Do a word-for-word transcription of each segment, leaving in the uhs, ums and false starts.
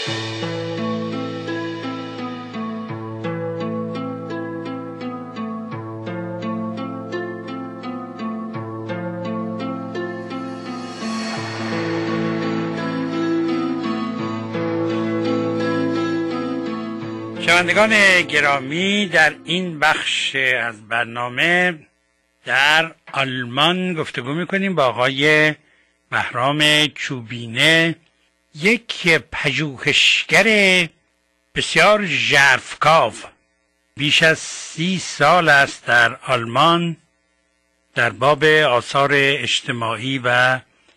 شنوندگان گرامی، در این بخش از برنامه در آلمان گفتگو میکنیم با آقای بهرام چوبینه، یک پژوهشگر بسیار ژرفکاو. بیش از سی سال است در آلمان در باب آثار اجتماعی و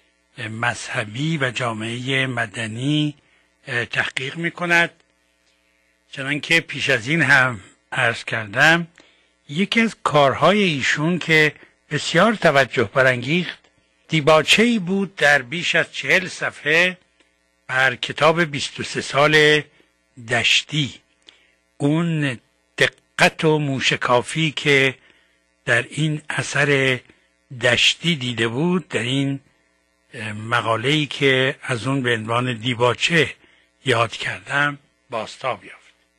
مذهبی و جامعه مدنی تحقیق میکند. چنانکه پیش از این هم عرض کردم، یکی از کارهای ایشون که بسیار توجه برانگیخت دیباچه‌ای بود در بیش از چهل صفحه بر کتاب بیست و سه سال دشتی. اون دقت و موشکافی که در این اثر دشتی دیده بود در این مقاله‌ای که از اون به عنوان دیباچه یاد کردم بازتاب یافت.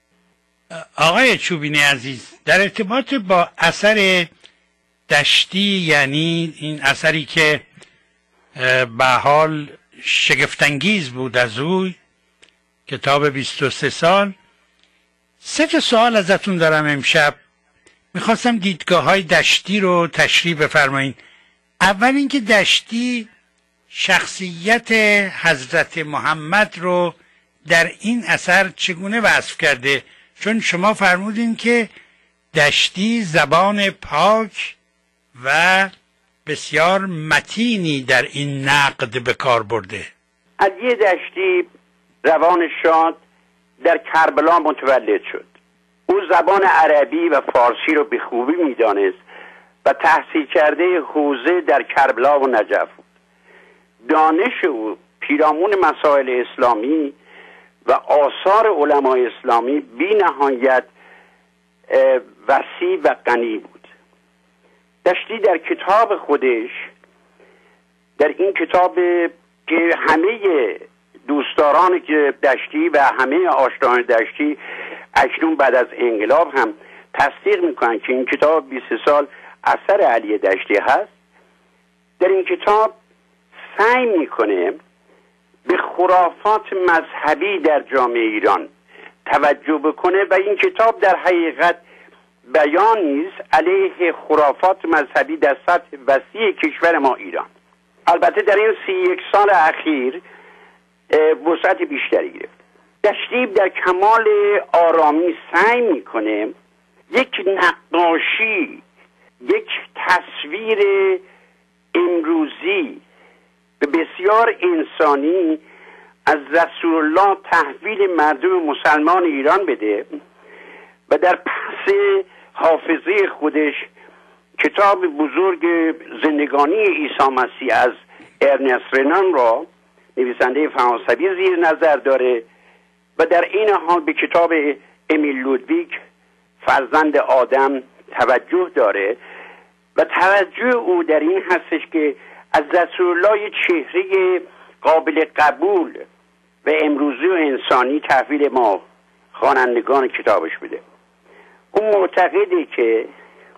آقای چوبینه عزیز، در ارتباط با اثر دشتی، یعنی این اثری که به حال شگفت‌انگیز بود از او، کتاب بیست و سه سال، سه تا سوال ازتون دارم امشب. میخواستم دیدگاه های دشتی رو تشریح بفرمایین. اول اینکه دشتی شخصیت حضرت محمد رو در این اثر چگونه وصف کرده؟ چون شما فرمودین که دشتی زبان پاک و بسیار متینی در این نقد به کار برده. علی دشتی روان شاد در کربلا متولد شد. او زبان عربی و فارسی رو به خوبی میدانست و تحصیل کرده حوزه در کربلا و نجف بود. دانش او پیرامون مسائل اسلامی و آثار علمای اسلامی بی نهایت وسیع و غنی بود. دشتی در کتاب خودش، در این کتاب که همه دوستداران که دشتی و همه آشنایان دشتی اکنون بعد از انقلاب هم تصدیق میکنن که این کتاب بیست سال اثر علی دشتی هست، در این کتاب سعی میکنه به خرافات مذهبی در جامعه ایران توجه بکنه و این کتاب در حقیقت بیانی است علیه خرافات مذهبی در سطح وسیع کشور ما ایران. البته در این سی یک سال اخیر وسعت بیشتری گرفت. دشتی در کمال آرامی سعی میکنه یک نقاشی، یک تصویر امروزی به بسیار انسانی از رسول الله تحویل مردم مسلمان ایران بده و در پس حافظه خودش کتاب بزرگ زندگانی عیسی مسیح از ارنست رنان را نویسنده فرانسوی زیر نظر داره و در این حال به کتاب امیل لودویگ فرزند آدم توجه داره و توجه او در این هستش که از رسول الله چهره قابل قبول و امروزی و انسانی تحویل ما خوانندگان کتابش بده. او معتقده که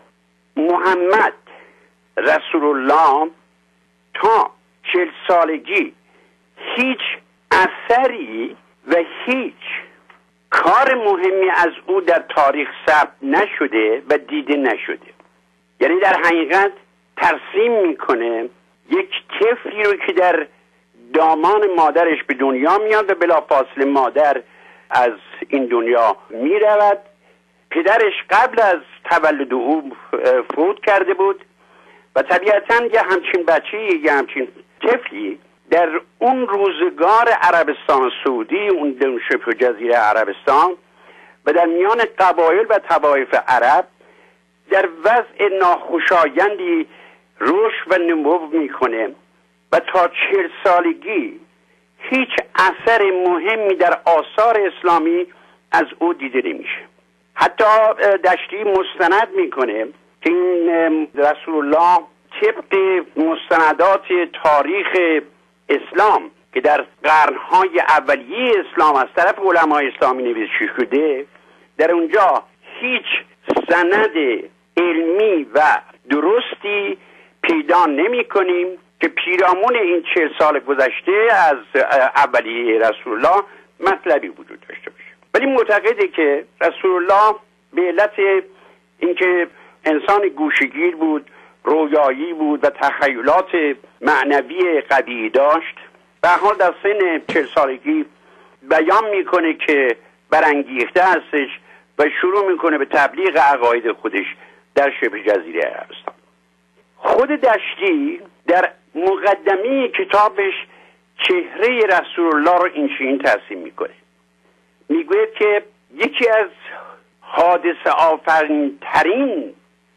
محمد رسول الله تا چهل سالگی هیچ اثری و هیچ کار مهمی از او در تاریخ ثبت نشده و دیده نشده. یعنی در حقیقت ترسیم میکنه یک طفلی رو که در دامان مادرش به دنیا میاد و بلافاصله مادر از این دنیا میرود. پدرش قبل از تولد او فوت کرده بود و طبیعتاً یه همچین بچه‌ای، یه همچین طفلی در اون روزگار عربستان سعودی، اون شبه جزیره عربستان و در میان قبایل و طوایف عرب در وضع ناخوشایندی رشد و نمو میکنه و تا چهل سالگی هیچ اثر مهمی در آثار اسلامی از او دیده نمیشه. حتی دشتی مستند میکنه که این رسول الله طبق مستندات تاریخ اسلام که در قرنهای اولیه اسلام از طرف علمای اسلامی نوشته شده، در اونجا هیچ سند علمی و درستی پیدا نمی کنیم که پیرامون این چهل سال گذشته از اولیه رسول الله مطلبی وجود داشته باشه. ولی معتقده که رسول الله به علت اینکه انسان گوشه‌گیر بود، رویایی بود و تخیلات معنوی قوی داشت، به حال در سن چهل سالگی بیان میکنه که برانگیخته هستش و شروع میکنه به تبلیغ عقاید خودش در شبه جزیره عربستان. خود دشتی در مقدمه کتابش چهره رسول الله رو این چنین ترسیم میکنه، میگوید که یکی از حادثه آفرین ترین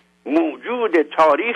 موجود تاریخ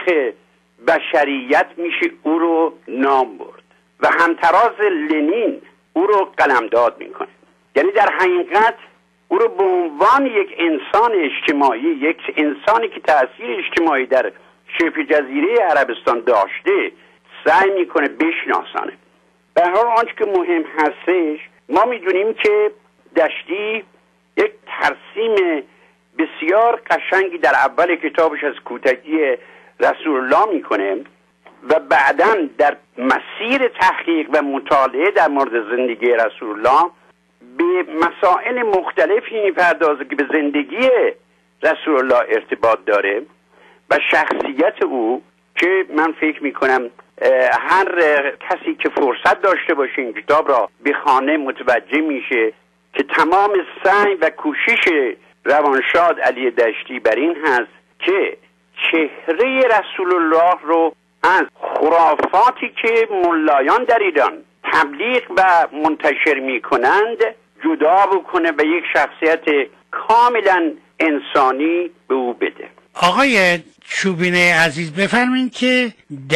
بشریت میشه او رو نام برد و همتراز لنین او رو قلمداد میکنه. یعنی در حقیقت او رو به عنوان یک انسان اجتماعی، یک انسانی که تأثیر اجتماعی در شبه جزیره عربستان داشته سعی میکنه بشناسانه. به هر حال آنچه که مهم هستش، ما میدونیم که دشتی یک ترسیم بسیار قشنگی در اول کتابش از کوتاهی رسول الله میکنه و بعداً در مسیر تحقیق و مطالعه در مورد زندگی رسول الله به مسائل مختلفی میپردازه که به زندگی رسول الله ارتباط داره و شخصیت او، که من فکر میکنم هر کسی که فرصت داشته باشه این کتاب را بخونه متوجه میشه که تمام سعی و کوشش روانشاد علی دشتی بر این هست که چهره رسول الله رو از خرافاتی که ملایان در ایران تبلیغ و منتشر میکنند جدا بکنه و یک شخصیت کاملا انسانی به او بده. آقای چوبینه عزیز، بفرمایید که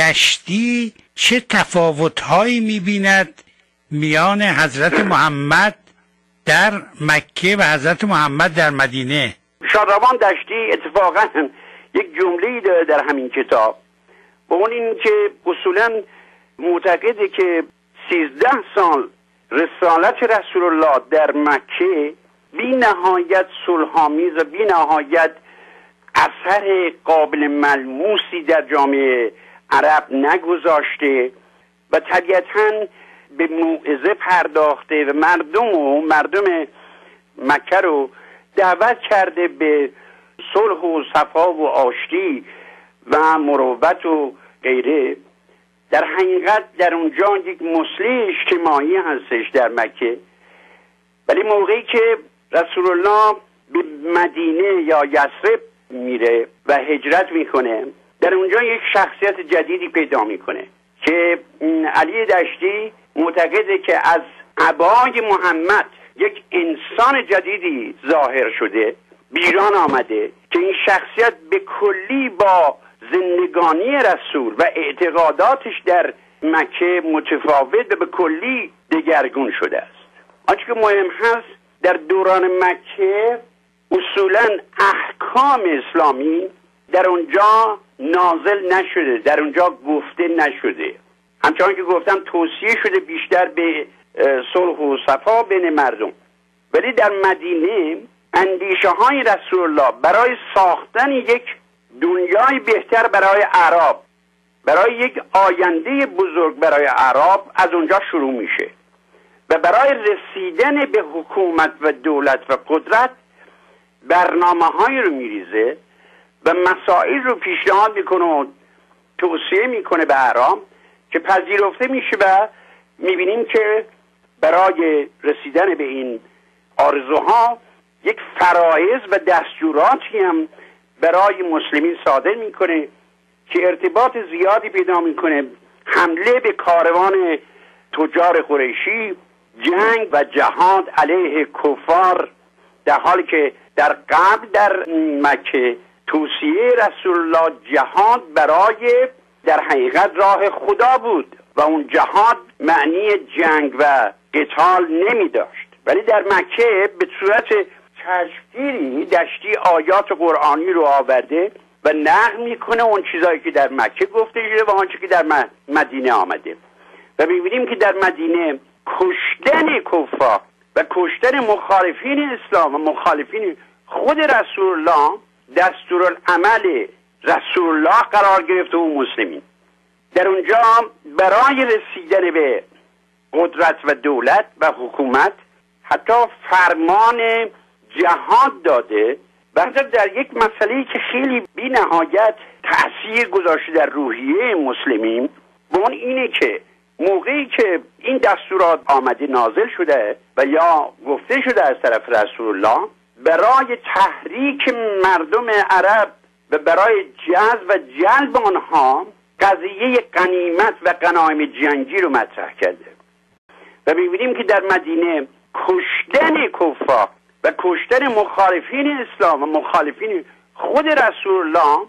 دشتی چه تفاوت‌هایی می‌بیند میان حضرت محمد در مکه و حضرت محمد در مدینه؟ شادروان دشتی اتفاقا یک جمله‌ای داره در همین کتاب، و اون این که اصولا معتقده که سیزده سال رسالت رسول الله در مکه بی نهایت صلح‌آمیز و بی نهایت اثر قابل ملموسی در جامعه عرب نگذاشته و طبیعتاً به موعظه پرداخته و مردم و مردم مکه رو دعوت کرده به صلح و صفا و آشتی و مروت و غیره. در حقیقت در اونجا یک مصلح اجتماعی هستش در مکه، ولی موقعی که رسول الله به مدینه یا یثرب میره و هجرت میکنه، در اونجا یک شخصیت جدیدی پیدا میکنه که علی دشتی معتقده که از عبای محمد یک انسان جدیدی ظاهر شده، بیران آمده که این شخصیت به کلی با زندگانی رسول و اعتقاداتش در مکه متفاوت و به کلی دگرگون شده است. آنچه که مهم هست در دوران مکه اصولا احکام اسلامی در اونجا نازل نشده، در اونجا گفته نشده، همچنان که گفتم توصیه شده بیشتر به صلح و صفا بین مردم. ولی در مدینه اندیشه های رسول الله برای ساختن یک دنیای بهتر برای اعراب، برای یک آینده بزرگ برای اعراب از اونجا شروع میشه و برای رسیدن به حکومت و دولت و قدرت برنامه های رو میریزه و مسائل رو پیشنهاد میکنه و توصیه میکنه به اعراب که پذیرفته میشه و میبینیم که برای رسیدن به این آرزوها یک فرایض و دستوراتی هم برای مسلمین صادر میکنه که ارتباط زیادی پیدا میکنه. حمله به کاروان تجار قریشی، جنگ و جهاد علیه کفار، در حالی که در قبل در مکه توصیه رسول الله جهاد برای در حقیقت راه خدا بود و اون جهاد معنی جنگ و قتال نمی داشت، ولی در مکه به صورت چشمگیری دشتی آیات قرآنی رو آورده و نقل میکنه اون چیزایی که در مکه گفته شده و آنچه که در مدینه آمده و می‌بینیم که در مدینه کشتن کفار و کشتن مخالفین اسلام و مخالفین خود رسول الله دستورالعمل رسول الله قرار گرفته و مسلمین. در اونجا برای رسیدن به قدرت و دولت و حکومت حتی فرمان جهاد داده و حتی در یک مسئله که خیلی بی نهایت تأثیر گذاشته در روحیه مسلمین، به اون اینه که موقعی که این دستورات آمده نازل شده و یا گفته شده از طرف رسول الله برای تحریک مردم عرب و برای جذب و جلب آنها قضیه غنیمت و غنایم جنگی رو مطرح کرده و می‌بینیم که در مدینه کشتن کفار و کشتن مخالفین اسلام و مخالفین خود رسول الله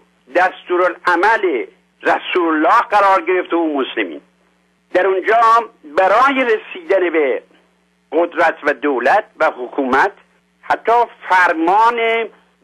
دستورالعمل رسول الله قرار گرفته و مسلمین. در اونجا برای رسیدن به قدرت و دولت و حکومت حتی فرمان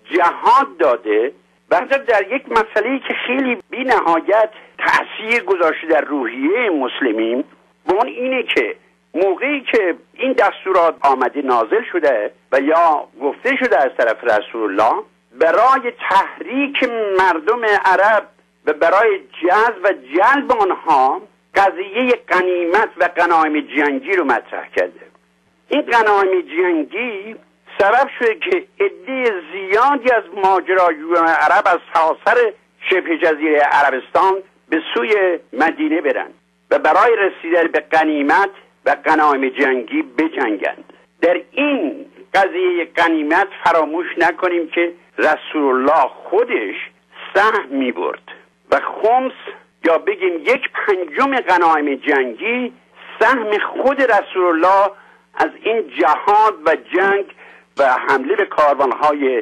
جهاد داده و حتی در یک مسئله که خیلی بی نهایت تأثیر گذاشته در روحیه مسلمین، به اون اینه که موقعی که این دستورات آمده نازل شده و یا گفته شده از طرف رسول الله برای تحریک مردم عرب و برای جذب و جلب آنها قضیه غنیمت و غنایم جنگی رو مطرح کرده. این غنایم جنگی سبب شده که عده زیادی از ماجراجویان عرب از سراسر شبه جزیره عربستان به سوی مدینه برند و برای رسیدن به غنیمت و غنایم جنگی بجنگند. در این قضیه غنیمت فراموش نکنیم که رسول الله خودش سهم می برد و خمس یا بگیم یک پنجم غنایم جنگی سهم خود رسول الله از این جهاد و جنگ و حمله به کاروانهای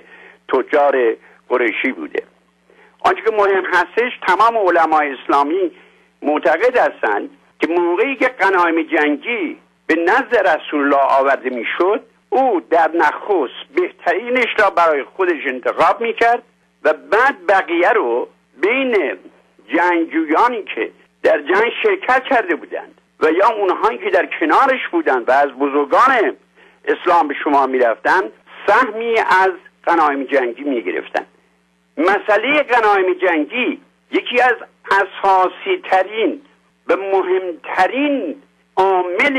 تجار قریشی بوده. آنچه که مهم هستش تمام علمای اسلامی معتقد هستند که موقعی که غنایم جنگی به نزد رسول الله آورده میشد او در نخست بهترینش را برای خودش انتخاب میکرد و بعد بقیه رو بین جنگجویانی که در جنگ شرکت کرده بودند و یا اونهایی که در کنارش بودند و از بزرگان اسلام به شما میرفتند سهمی از غنایم جنگی میگرفتند. مسئله غنایم جنگی یکی از اساسی ترین و مهمترین عامل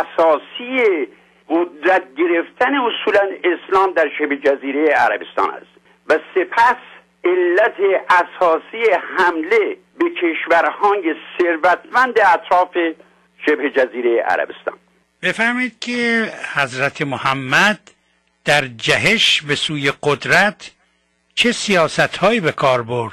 اساسی قدرت گرفتن اصولا اسلام در شبه جزیره عربستان است و سپس علت اساسی حمله به کشورهای ثروتمند اطراف شبه جزیره عربستان. بفرمایید که حضرت محمد در جهش به سوی قدرت چه سیاست‌هایی به کار برد؟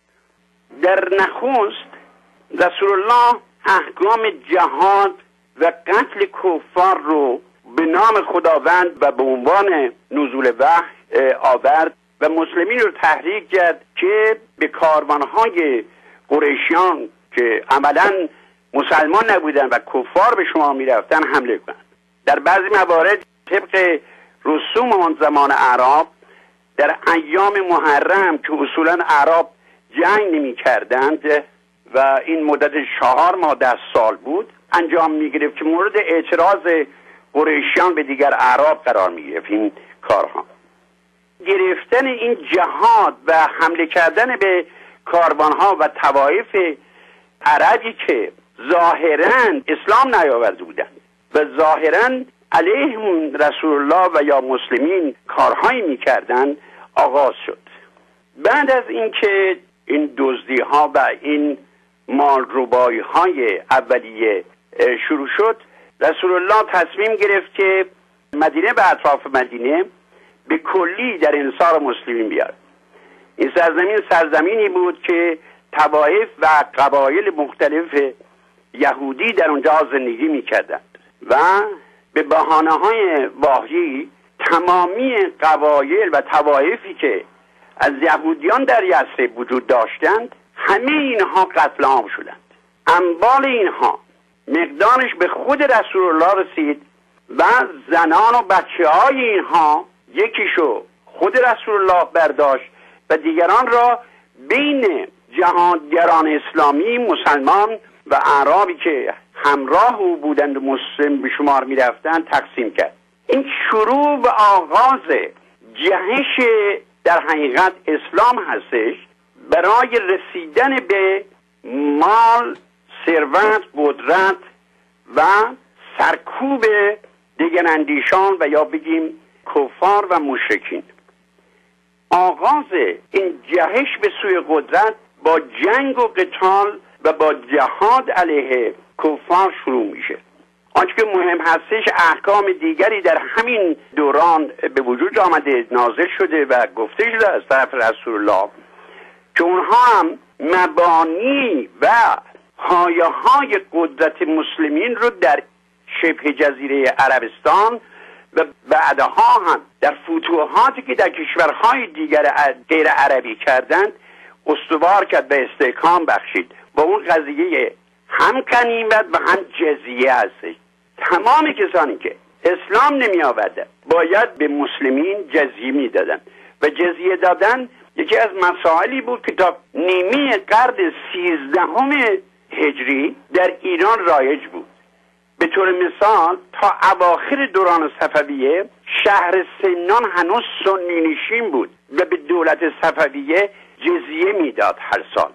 در نخست رسول الله احکام جهاد و قتل کفار رو به نام خداوند و به عنوان نزول وحی آورد و مسلمین رو تحریک کرد که به کاروانهای قریشیان که عملاً مسلمان نبودن و کفار به شما میرفتن حمله کنند. در بعضی موارد طبق رسوم آن زمان اعراب در ایام محرم که اصولاً اعراب جنگ نمی کردند و این مدت چهار ماه ده سال بود انجام می گرفت که مورد اعتراض قریشیان به دیگر اعراب قرار می گرفت این کارها. گرفتن این جهاد و حمله کردن به کاروانها و طوایف عربی که ظاهراً اسلام نیاورده بودند و ظاهراً علیهم رسول الله و یا مسلمین کارهایی میکردند آغاز شد. بعد از اینکه این دزدی ها و این مالربایی های اولیه شروع شد رسول الله تصمیم گرفت که مدینه به اطراف مدینه به کلی در انصار مسلمین بیاد. این سرزمین سرزمینی بود که طوایف و قبایل مختلف یهودی در اونجا زندگی میکردند و به بهانه‌های واهی تمامی قبایل و طوایفی که از یهودیان در یثرب وجود داشتند همه اینها قتل عام شدند. اموال اینها مقدارش به خود رسول الله رسید و زنان و بچه های اینها یکیشو خود رسول الله برداشت و دیگران را بین جهادگران اسلامی مسلمان و اعرابی که همراه او بودند و مسلم به شمار می رفتند تقسیم کرد. این شروع و آغاز جهش در حقیقت اسلام هستش برای رسیدن به مال، ثروت، قدرت و سرکوب دیگراندیشان و یا بگیم کفار و مشرکین. آغاز این جهش به سوی قدرت با جنگ و قتال و با جهاد علیه کفار شروع میشه. آنچه که مهم هستش احکام دیگری در همین دوران به وجود آمده، نازل شده و گفته شده از طرف رسول الله که اونها هم مبانی و پایه های قدرت مسلمین رو در شبه جزیره عربستان و بعدها هم در فتوحاتی که در کشورهای دیگر غیر عربی کردند استوار کرد و استحکام بخشید. با اون قضیه هم غنیمت و هم جزیه هستش. تمام کسانی که اسلام نمی آوردن باید به مسلمین جزیه می دادن و جزیه دادن یکی از مسائلی بود که تا نیمه قرن سیزدهم هجری در ایران رایج بود. به طور مثال تا اواخر دوران صفویه شهر سمنان هنوز سنی نشین بود و به دولت صفویه جزیه میداد هر سال.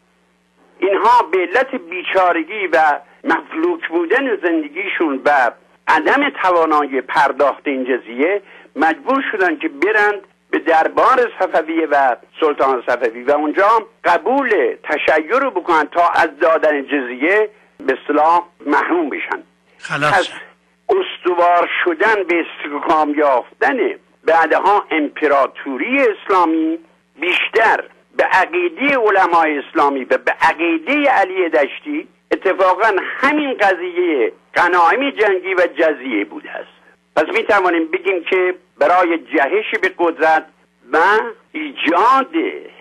اینها به علت بیچارگی و مفلوک بودن زندگیشون و عدم توانایی پرداخت این جزیه مجبور شدن که برند به دربار صفویه و سلطان صفوی و اونجا قبول تشیع رو بکنن تا از دادن جزیه به اصطلاح محروم بشن. خلاص استوار شدن به استحکام یافتن بعدها امپراتوری اسلامی بیشتر به عقیده علمای اسلامی و به عقیده علی دشتی اتفاقا همین قضیه غنایم جنگی و جزیه بوده است. پس می توانیم بگیم که برای جهش به قدرت و ایجاد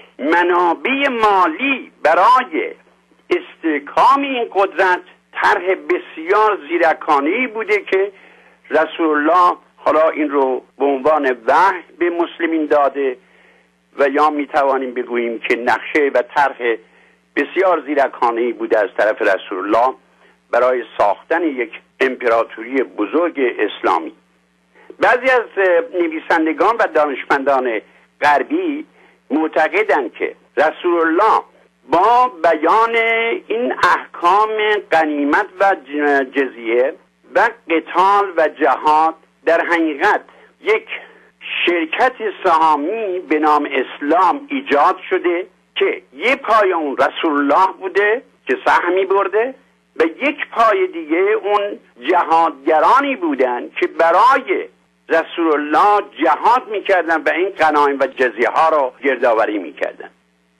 منابع مالی برای استحکام این قدرت طرح بسیار زیرکانه‌ای بوده که رسول الله حالا این رو به عنوان وحی به مسلمین داده و یا می توانیم بگوییم که نقشه و طرح بسیار زیرکانه‌ای بوده از طرف رسول الله برای ساختن یک امپراتوری بزرگ اسلامی. بعضی از نویسندگان و دانشمندان غربی معتقدند که رسول الله با بیان این احکام غنیمت و جزیه و قتال و جهاد در حقیقت یک شرکت سهامی به نام اسلام ایجاد شده که یک پای اون رسول الله بوده که سهمی برده و یک پای دیگه اون جهادگرانی بودن که برای رسول الله جهاد میکردن و این غنایم و جزیه ها رو گردآوری میکردن.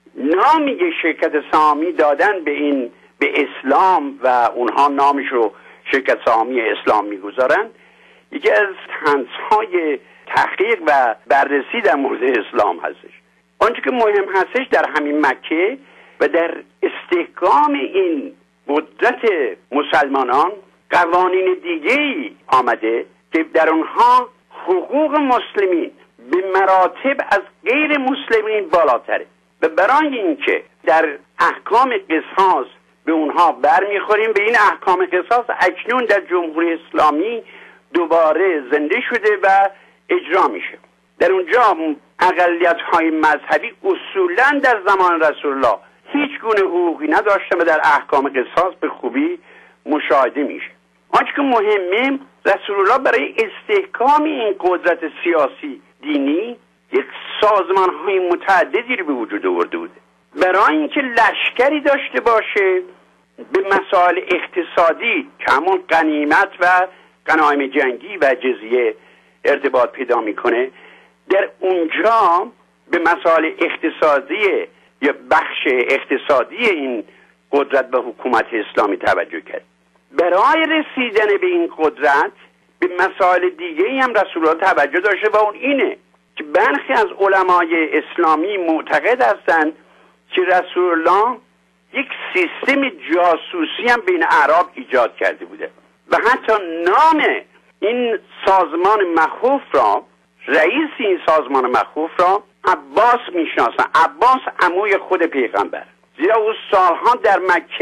نامی شرکت سهامی دادن به این به اسلام و اونها نامش رو شرکت سهامی اسلام میگذارن یکی از طنزهای تحقیق و بررسی در مورد اسلام هستش. آنچه که مهم هستش در همین مکه و در استحکام این قدرت مسلمانان قوانین دیگه‌ای آمده که در اونها حقوق مسلمین به مراتب از غیر مسلمین بالاتره و برای اینکه در احکام قصاص به اونها برمیخوریم به این احکام قصاص اکنون در جمهوری اسلامی دوباره زنده شده و اجرا میشه. در اونجا اقلیت‌های مذهبی اصولاً در زمان رسول الله هیچ گونه حقوقی نداشتن و در احکام قصاص به خوبی مشاهده میشه. آنچه که مهمه رسول الله برای استحکام این قدرت سیاسی دینی یک سازمان‌های متعددی رو به وجود آورده بود. برای اینکه لشکری داشته باشه به مسائل اقتصادی که همون غنیمت و غنایم جنگی و جزیه ارتباط پیدا میکنه، در اونجا به مسائل اقتصادی یا بخش اقتصادی این قدرت و حکومت اسلامی توجه کرد. برای رسیدن به این قدرت به مسائل دیگه هم رسول الله توجه داشته و اون اینه که برخی از علمای اسلامی معتقد هستند که رسول الله یک سیستم جاسوسی هم بین اعراب ایجاد کرده بوده و حتی نام این سازمان مخوف را، رئیس این سازمان مخوف را عباس میشناسن. عباس عموی خود پیغمبر، زیرا او سالها در مکه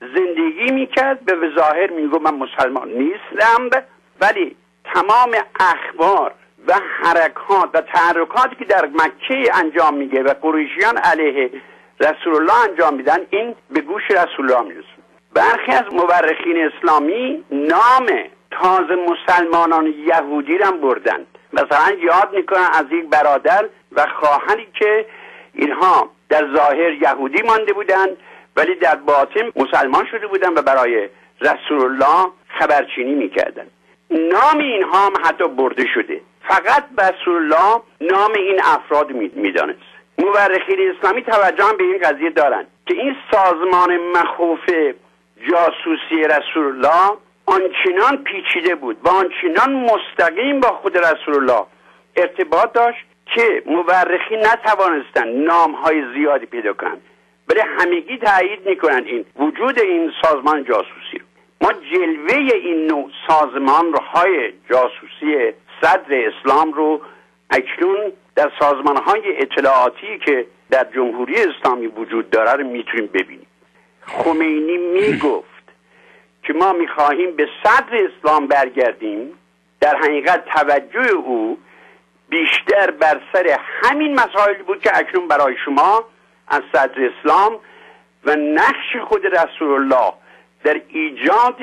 زندگی میکرد، به ظاهر میگو من مسلمان نیستم، ولی تمام اخبار و حرکات و تحرکاتی که در مکه انجام میگه و قریشیان علیه رسول الله انجام میدن، این به گوش رسول الله میرسه. برخی از مورخین اسلامی نام تازه مسلمانان یهودی را بردن، مثلا یاد میکنن از یک برادر و خواهری که اینها در ظاهر یهودی مانده بودند ولی در باطن مسلمان شده بودند و برای رسول الله خبرچینی میکردن. نام اینها هم حتی برده شده، فقط رسول الله نام این افراد میدانست. مورخین اسلامی توجه به این قضیه دارند که این سازمان مخوف جاسوسی رسول الله آنچنان پیچیده بود و آنچنان مستقیم با خود رسول الله ارتباط داشت که مورخین نتوانستند نامهای زیادی پیدا کنند، ولی همگی تایید میکنند این وجود این سازمان جاسوسی. ما جلوه این نوع سازمان های جاسوسی صدر اسلام رو اکنون در سازمان های اطلاعاتی که در جمهوری اسلامی وجود داره رو میتونیم ببینیم. خمینی میگفت که ما میخواهیم به صدر اسلام برگردیم، در حقیقت توجه او بیشتر بر سر همین مسائلی بود که اکنون برای شما از صدر اسلام و نقش خود رسول الله در ایجاد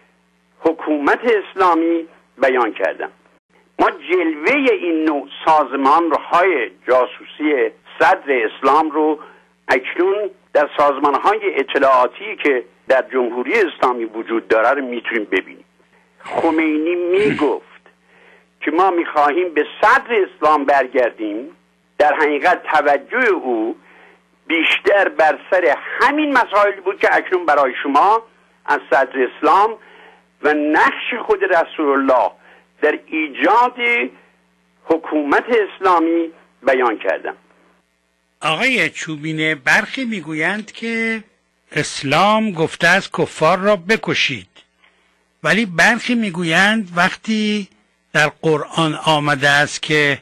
حکومت اسلامی بیان کردم. ما جلوه این نوع سازمان های جاسوسی صدر اسلام رو اکنون در سازمان های اطلاعاتی که در جمهوری اسلامی وجود داره رو میتونیم ببینیم. خمینی میگفت که ما میخواهیم به صدر اسلام برگردیم، در حقیقت توجه او بیشتر بر سر همین مسائلی بود که اکنون برای شما از صدر اسلام و نقش خود رسول الله در ایجاد حکومت اسلامی بیان کردم. آقای چوبینه، برخی میگویند که اسلام گفته است کفار را بکشید، ولی برخی میگویند وقتی در قرآن آمده است که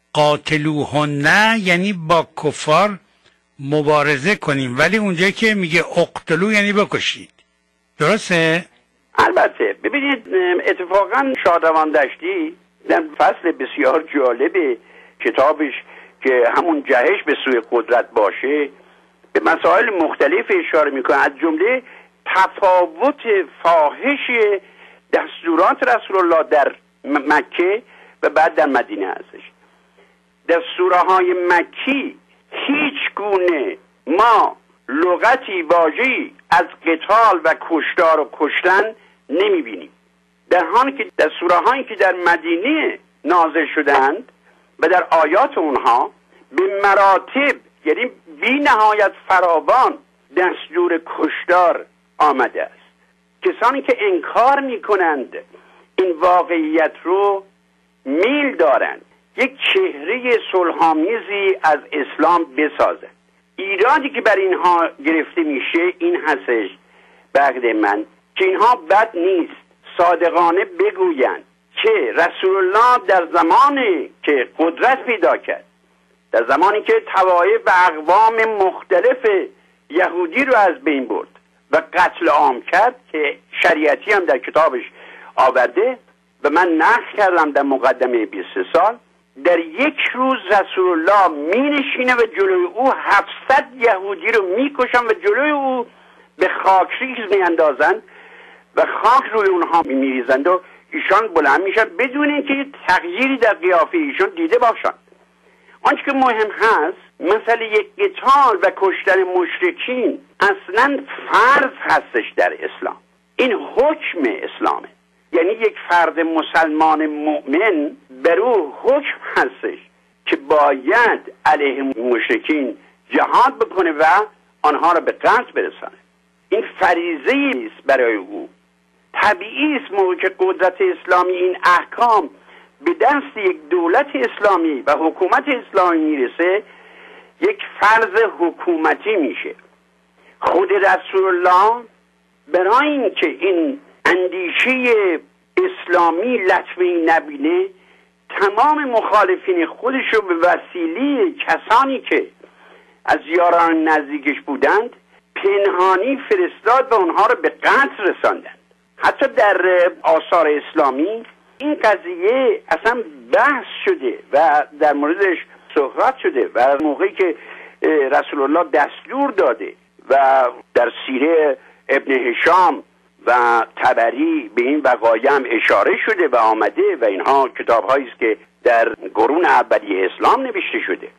قاتلوهن یعنی با کفار مبارزه کنیم، ولی اونجا که میگه اقتلو یعنی بکشید. درسته؟ البته ببینید، اتفاقا شادروان دشتی در فصل بسیار جالب کتابش که همون جهش به سوی قدرت باشه به مسائل مختلف اشاره میکنه، از جمله تفاوت فاحش دستورات رسول الله در مکه و بعد در مدینه هستش. در سوره های مکی هیچ گونه ما لغتی واژه‌ای از قتال و کشتار و کشتن نمیبینیم، در حالی که در سوره هایی که در مدینه نازل شدند و در آیات اونها به مراتب، یعنی بی نهایت فراوان، دستور کشتار آمده است. کسانی که انکار میکنند این واقعیت رو میل دارند یک چهره صلح‌آمیزی از اسلام بسازند. ایرادی که بر اینها گرفته میشه این هستش بعد من که اینها بد نیست صادقانه بگویند که رسول الله در زمانی که قدرت پیدا کرد، در زمانی که طوایف و اقوام مختلف یهودی رو از بین برد و قتل عام کرد که شریعتی هم در کتابش آورده و من نقل کردم در مقدمه بیست و سه سال، در یک روز رسول الله می نشینه و جلوی او هفتصد یهودی رو می کشن و جلوی او به خاک ریز می اندازن و خاک روی اونها می ریزند و ایشان بلند میشن بدون اینکه تغییری در قیافه ایشان دیده باشند. آنچه که مهم هست مثلا یک قتال و کشتن مشرکین اصلا فرض هستش در اسلام، این حکم اسلامه. یعنی یک فرد مسلمان مؤمن بر او حکم هستش که باید علیه مشرکین جهاد بکنه و آنها را به قتل برسانه. این فریضه است برای او. طبیعی است موقع که قدرت اسلامی این احکام به دست یک دولت اسلامی و حکومت اسلامی میرسه، یک فرض حکومتی میشه. خود رسول الله برای اینکه این اندیشه اسلامی لطمه‌ای نبینه، تمام مخالفین خودش رو به وسیله کسانی که از یاران نزدیکش بودند پنهانی فرستاد و اونها رو به قتل رساندند. حتی در آثار اسلامی این قضیه اصلا بحث شده و در موردش صحبت شده و موقعی که رسول الله دستور داده و در سیره ابن هشام و طبری به این وقایع هم اشاره شده و آمده و اینها کتاب‌هایی است که در قرون اولیه اسلام نوشته شده.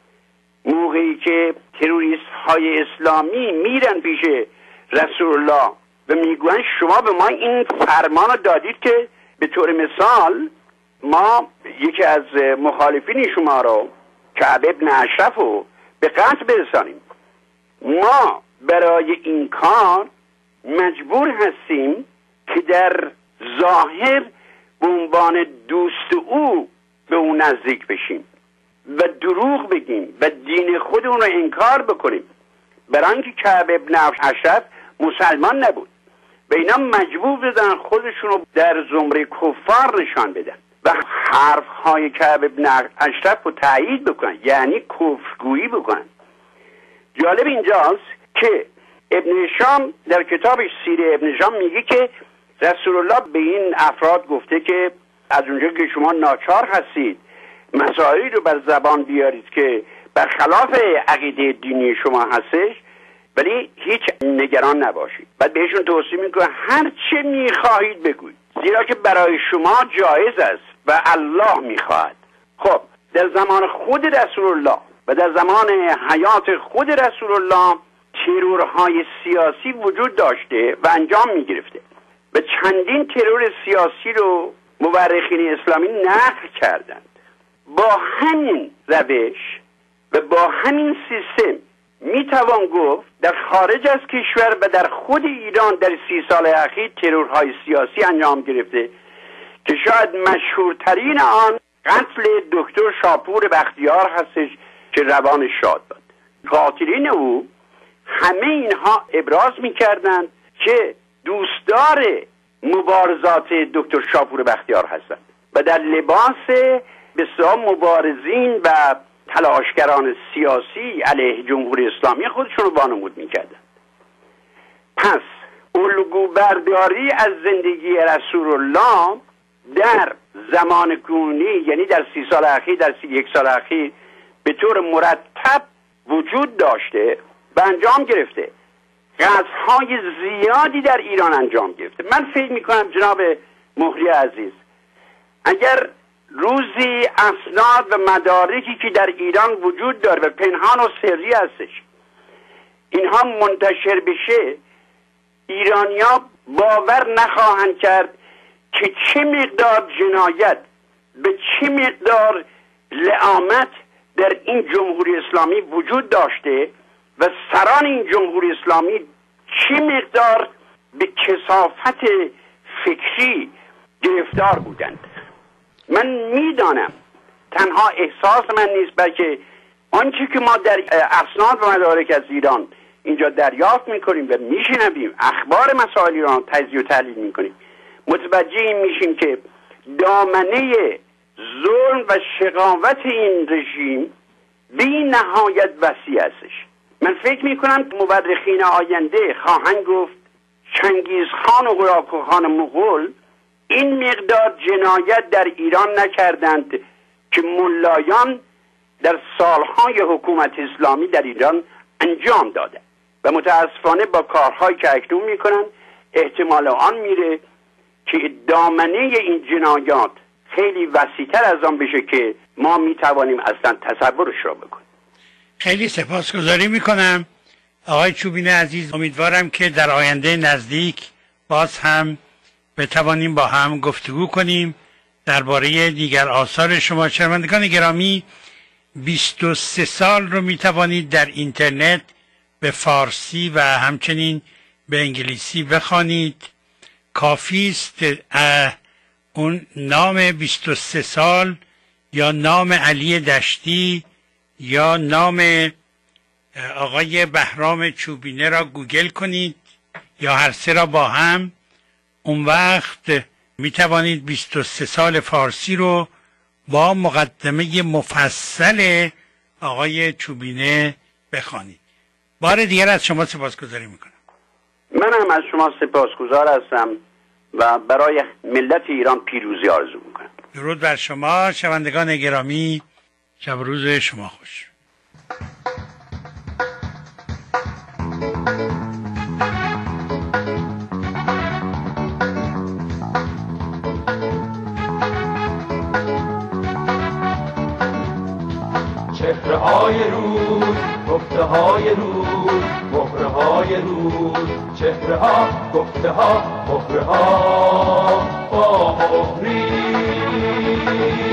موقعی که تروریست های اسلامی میرن پیش رسول الله و میگوین شما به ما این فرمان رو دادید که به طور مثال ما یکی از مخالفین شما رو کعب ابن اشرف رو به قتل برسانیم، ما برای این کار مجبور هستیم که در ظاهر به عنوان دوست او به او نزدیک بشیم و دروغ بگیم و دین خودمون رو انکار بکنیم، برای اینکه کعب ابن اشرف مسلمان نبود و اینا مجبور بودن خودشون رو در زمره کفار نشان بدن و حرف های کعب ابن اشرف رو تایید بکنن، یعنی کفرگویی بکنن. جالب اینجاست که ابن هشام در کتابش سیره ابن هشام میگه که رسول الله به این افراد گفته که از اونجا که شما ناچار هستید مسائلی رو بر زبان بیارید که برخلاف عقیده دینی شما هستش، ولی هیچ نگران نباشید. بعد بهشون توصیه میکنه هر چه میخواهید بگویید، زیرا که برای شما جایز است و الله میخواهد. خب در زمان خود رسول الله و در زمان حیات خود رسول الله ترورهای سیاسی وجود داشته و انجام میگرفته و چندین ترور سیاسی رو مورخین اسلامی نقل کردند. با همین روش و با همین سیستم میتوان گفت در خارج از کشور و در خود ایران در سی سال اخیر ترورهای سیاسی انجام گرفته که شاید مشهورترین آن قتل دکتر شاپور بختیار هستش که روان شاد داد. قاتلین او همه اینها ابراز میکردند که دوستدار مبارزات دکتر شاپور بختیار هستند و در لباس بسیار مبارزین و تلاشگران سیاسی علیه جمهوری اسلامی خودشون رو وانمود میکردند. پس الگو برداری از زندگی رسول الله در زمان کنونی، یعنی در سی سال اخیر، در سی یک سال اخیر به طور مرتب وجود داشته و انجام گرفته. غزوهای زیادی در ایران انجام گرفته. من فکر میکنم جناب مهری عزیز اگر روزی اسناد و مدارکی که در ایران وجود داره و پنهان و سری هستش اینها منتشر بشه، ایرانیا باور نخواهند کرد که چه مقدار جنایت به چه مقدار لعامت در این جمهوری اسلامی وجود داشته و سران این جمهوری اسلامی چه مقدار به کثافت فکری گرفتار بودند. من میدانم، تنها احساس من نیست بلکه آنچه که ما در اسناد و مدارک از ایران اینجا دریافت میکنیم و میشنویم، اخبار مسائل ایران تجزیه و تحلیل میکنیم، متوجه این میشیم که دامنه ظلم و شقاوت این رژیم بی نهایت وسیع هستش. من فکر میکنم مورخین آینده خواهند گفت چنگیز خان و هولاکو خان مغول این مقدار جنایت در ایران نکردند که ملایان در سالهای حکومت اسلامی در ایران انجام داده و متاسفانه با کارهایی که اکنون میکنن احتمال آن میره که دامنه این جنایات خیلی وسیع‌تر از آن بشه که ما میتوانیم اصلا تصورش را بکنیم. خیلی سپاسگزاری میکنم آقای چوبینه عزیز. امیدوارم که در آینده نزدیک باز هم بتوانیم با هم گفتگو کنیم درباره دیگر آثار شما. شنوندگان گرامی، بیست و سه سال رو میتوانید در اینترنت به فارسی و همچنین به انگلیسی بخوانید. کافی است اون نام بیست و سه سال یا نام علی دشتی یا نام آقای بهرام چوبینه را گوگل کنید یا هر سه را با هم. اون وقت می توانید بیست و سه سال فارسی رو با مقدمه مفصل آقای چوبینه بخوانید. بار دیگر از شما سپاسگزاری میکنم. من هم از شما سپاسگزار هستم و برای ملت ایران پیروزی آرزو میکنم. درود بر شما شنوندگان گرامی، شب روز شما خوش. چهره های روز، گفته های روز، مهره های روز، چهره ها، گفته ها، مهره ها با مهری